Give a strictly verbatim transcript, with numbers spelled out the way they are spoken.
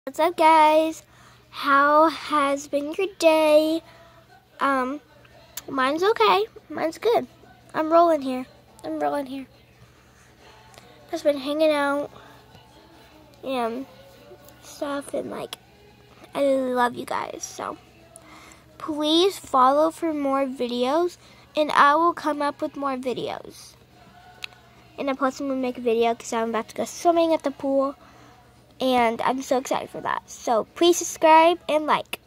What's up, guys? How has been your day? Um, mine's okay. Mine's good. I'm rolling here. I'm rolling here. Just been hanging out and stuff, and like, I love you guys. So, please follow for more videos, and I will come up with more videos. And I'm plus I'm gonna make a video because I'm about to go swimming at the pool. And I'm so excited for that. So please subscribe and like.